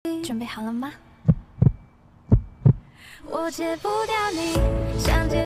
准备好了吗？我戒不掉你，想戒。